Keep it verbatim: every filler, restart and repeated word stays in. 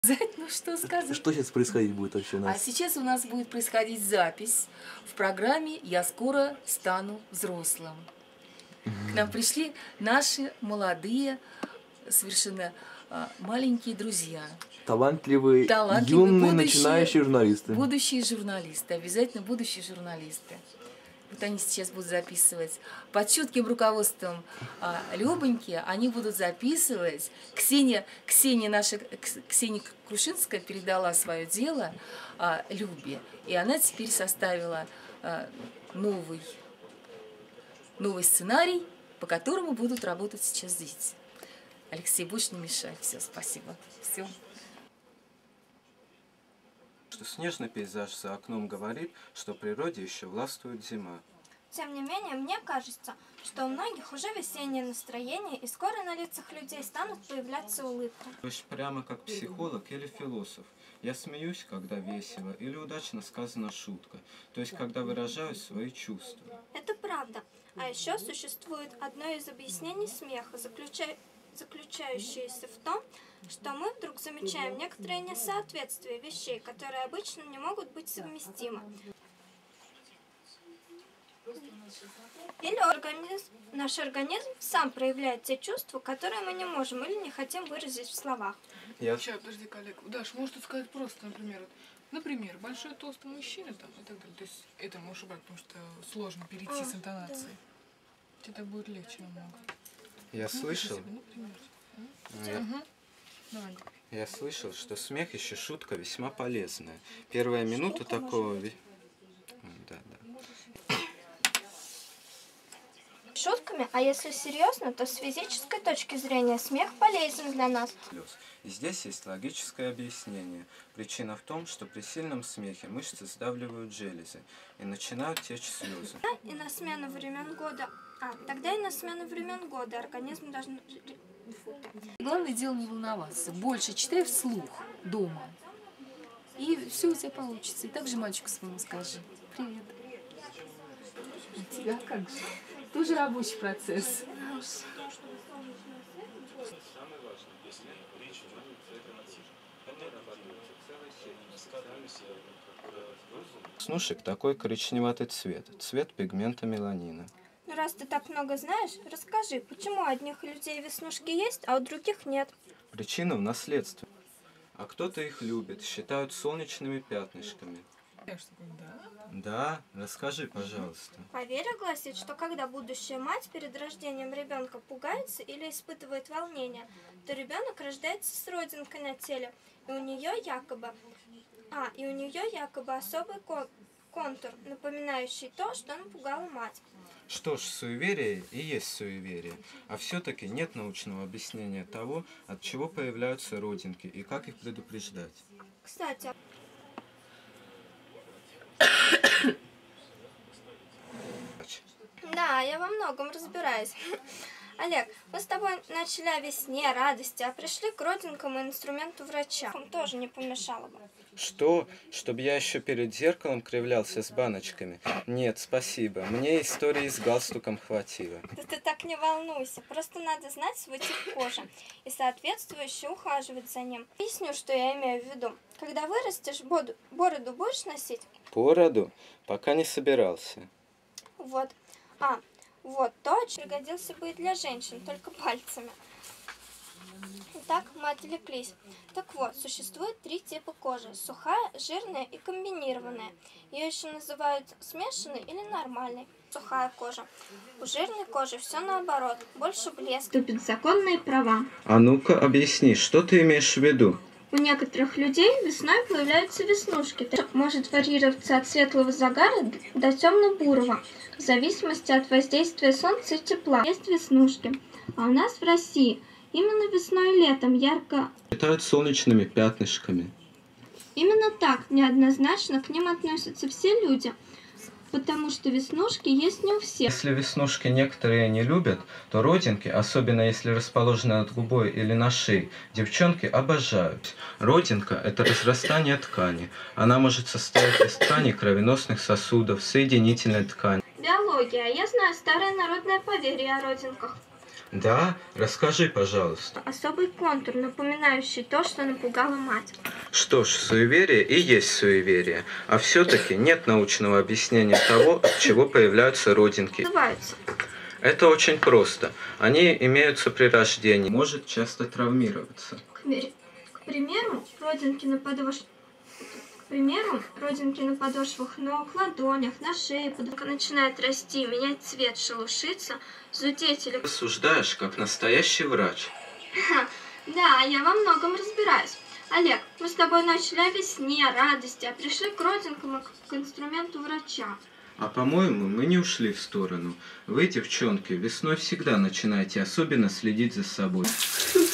Ну что сказать? Что сейчас происходить будет вообще у нас? А сейчас у нас будет происходить запись в программе «Я скоро стану взрослым». К нам пришли наши молодые, совершенно маленькие друзья. Талантливые, Талантливые юные, будущие, начинающие журналисты. Будущие журналисты, обязательно будущие журналисты. Вот они сейчас будут записывать. Под чутким руководством а, Любоньки они будут записывать. Ксения, Ксения наша, Ксения Крушинская передала свое дело а, Любе. И она теперь составила а, новый, новый сценарий, по которому будут работать сейчас дети. Алексей, больше не мешай. Все, спасибо. Все. Снежный пейзаж за окном говорит, что в природе еще властвует зима. Тем не менее, мне кажется, что у многих уже весеннее настроение, и скоро на лицах людей станут появляться улыбки. То есть прямо как психолог или философ. Я смеюсь, когда весело, или удачно сказана шутка, то есть когда выражаю свои чувства. Это правда. А еще существует одно из объяснений смеха, заключая... заключающееся в том, что мы вдруг замечаем некоторые несоответствия вещей, которые обычно не могут быть совместимы. Или организм, наш организм сам проявляет те чувства, которые мы не можем или не хотим выразить в словах. Я... Сейчас, подожди, коллега. Даш, может сказать просто, например, вот, например, большой толстый мужчина там и так далее. То есть это можешь убрать, потому что сложно перейти а, с интонацией. Да. Тебе будет легче намного. Я ну, слышал. Я... Угу. Я слышал, что смех еще шутка весьма полезная. Первая минута Шутка такого. Да, да. Шутками, а если серьезно, то с физической точки зрения смех полезен для нас. И здесь есть логическое объяснение. Причина в том, что при сильном смехе мышцы сдавливают железы и начинают течь слезы. И на смену времен года, а тогда и на смену времен года организм должен... Главное дело не волноваться. Больше читай вслух дома. И все у тебя получится. И также мальчику своему скажи. Привет. У тебя как же? Тоже рабочий процесс. Веснушек такой коричневатый цвет. Цвет пигмента меланина. Ну, раз ты так много знаешь, расскажи, почему у одних людей веснушки есть, а у других нет? Причина в наследстве. А кто-то их любит, считают солнечными пятнышками. Да? Да, расскажи, пожалуйста. Поверье гласит, что когда будущая мать перед рождением ребенка пугается или испытывает волнение, то ребенок рождается с родинкой на теле, и у нее якобы, а, и у нее якобы особый кон контур, напоминающий то, что напугала мать. Что ж, суеверие и есть суеверие, а все-таки нет научного объяснения того, от чего появляются родинки и как их предупреждать. Кстати, да, я во многом разбираюсь. Олег, мы с тобой начали о весне, радости, а пришли к родинкам и инструменту врача. Тоже не помешало бы. Что? Чтобы я еще перед зеркалом кривлялся с баночками? Нет, спасибо. Мне истории с галстуком хватило. Да ты так не волнуйся. Просто надо знать свой тип кожи и соответствующе ухаживать за ним. Объясню, что я имею в виду. Когда вырастешь, бороду, бороду будешь носить? Бороду? Пока не собирался. Вот. А, вот то, что пригодился бы и для женщин, только пальцами. Итак, мы отвлеклись. Так вот, существует три типа кожи. Сухая, жирная и комбинированная. Ее еще называют смешанной или нормальной. Сухая кожа. У жирной кожи все наоборот. Больше блеск. Вступят законные права. А ну-ка объясни, что ты имеешь в виду? У некоторых людей весной появляются веснушки. Это может варьироваться от светлого загара до темно-бурого, в зависимости от воздействия солнца и тепла. Есть веснушки. А у нас в России именно весной и летом ярко... Считают солнечными пятнышками. Именно так неоднозначно к ним относятся все люди, потому что веснушки есть не у всех. Если веснушки некоторые не любят, то родинки, особенно если расположены над губой или на шее, девчонки обожают. Родинка – это разрастание ткани. Она может состоять из тканей кровеносных сосудов, соединительной ткани. Биология. Я знаю старое народное поверье о родинках. Да? Расскажи, пожалуйста. Особый контур, напоминающий то, что напугала мать. Что ж, суеверие и есть суеверие, а все-таки нет научного объяснения того, от чего появляются родинки. Называются. Это очень просто. Они имеются при рождении, может часто травмироваться. К, мери- к примеру, родинки на подошвах. К примеру, родинки на подошвах ног, ладонях, на шее, подушка начинает расти, менять цвет, шелушиться, зудеть или... Рассуждаешь, как настоящий врач. Да, я во многом разбираюсь. Олег, мы с тобой начали о весне, радости, а пришли к родинкам и к инструменту врача. А по-моему, мы не ушли в сторону. Вы, девчонки, весной всегда начинаете особенно следить за собой.